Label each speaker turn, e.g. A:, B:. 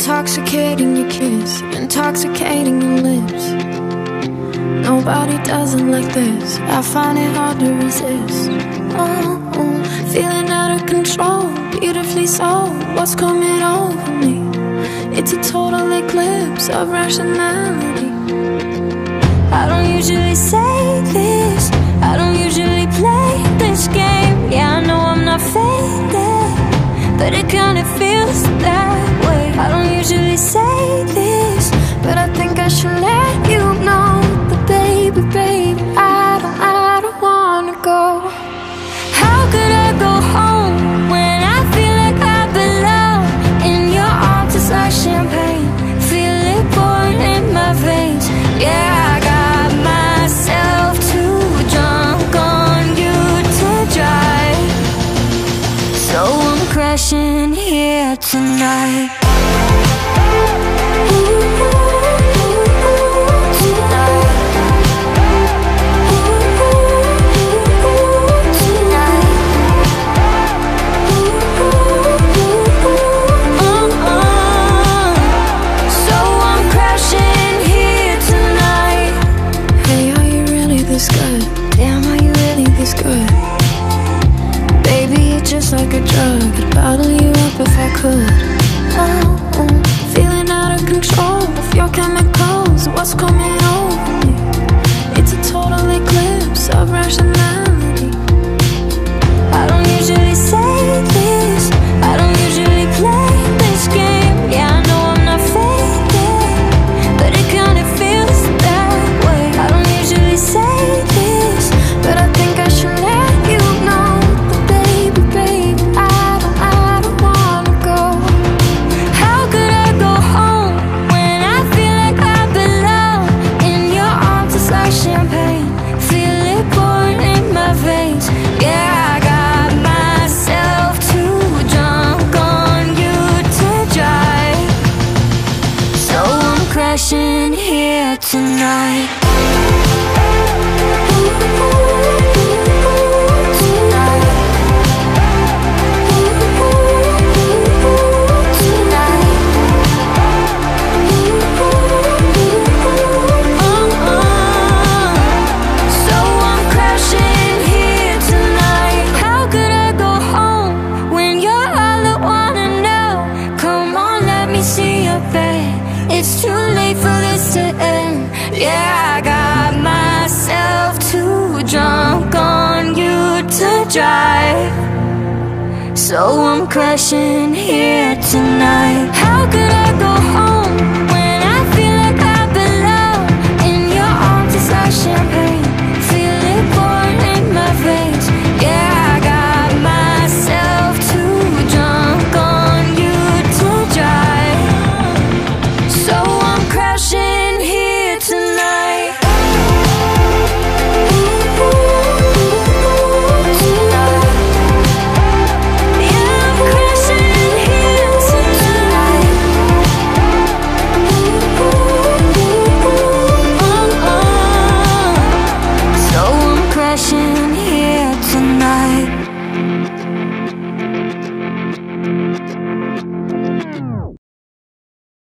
A: Intoxicating your kiss, intoxicating your lips. Nobody does it like this. I find it hard to resist. Oh, feeling out of control, beautifully so. What's coming over me? It's a total eclipse of rationality. I don't usually say this, I don't usually play this game. Yeah, I know I'm not faded, but it kinda feels that way. I don't usually say this, but I think I should let you know. But baby, baby, I don't wanna go. How could I go home when I feel like I belong in your arms? It's like champagne, feel it pouring in my veins. Yeah, I got myself too drunk on you to drive, so I'm crashing here tonight. Just like a drug, I'd bottle you up if I could. Oh, feeling out of control of your chemicals. What's coming over me? It's a total eclipse of rationality. I don't usually say this, I don't usually play this game. Yeah, I know I'm not faded, but it kinda feels that way. I don't usually say this, but I think I should let you know. Crashing here tonight. It's too late for this to end. Yeah, I got myself too drunk on you to drive, so I'm crashing here tonight. How could I go home?